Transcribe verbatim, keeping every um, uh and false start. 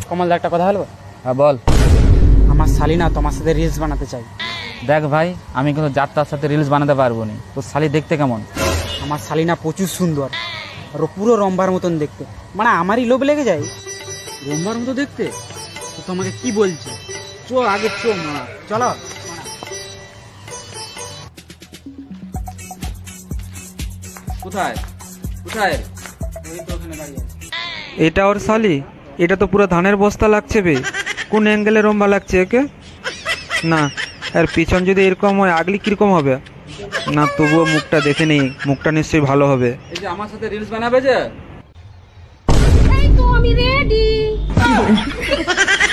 কমল দা একটা কথা বলবো? হ্যাঁ বল। আমার শালি না তোমার সাথে রিলস বানাতে চাই। দেখ ভাই, আমি কিন্তু যাত্রার সাথে রিলস বানাতে পারবো না। তোর শালি দেখতে কেমন? আমার শালি না প্রচুর সুন্দর আর ও পুরো রম্বার মতন দেখতে, মানে আমারই লোভ লেগে যায়। রম্বার মতো দেখতে? তো তোমাকে কি বলছে, চো আগে চো মা, চলো। কোথায় কোথায়? এটা ওর শালি? এটা তো পুরো ধানের বস্তা লাগছে বে। কোন অ্যাঙ্গেলে রম্বা লাগছে একে? না, আর পিছন যদি এরকম হয় আগলি কিরকম হবে? না, তবুও মুখটা দেখে নেই, মুখটা নিশ্চয়ই ভালো হবে। এই যে আমার সাথে রিলস বানাবে যে, এই তো আমি রেডি।